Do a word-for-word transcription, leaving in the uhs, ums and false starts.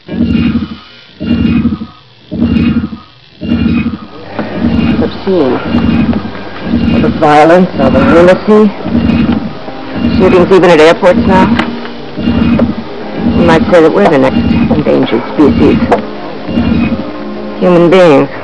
Obscene. All the violence, all the lunacy. Shootings even at airports now. You might say that we're the next endangered species. Human beings.